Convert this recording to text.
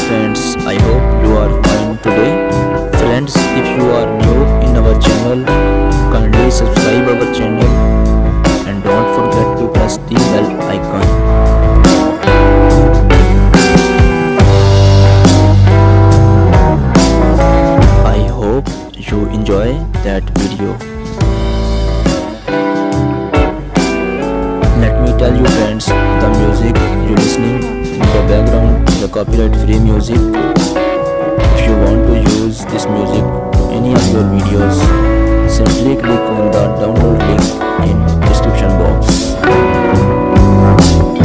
friends, I hope you are fine today. Friends, if you are new in our channel, kindly subscribe our channel and don't forget to press the bell icon. I hope you enjoy that video. Let me tell you friends, the music you listening in the background is a copyright free music. If you want to use this music in any of your videos, simply click on the download link in description box.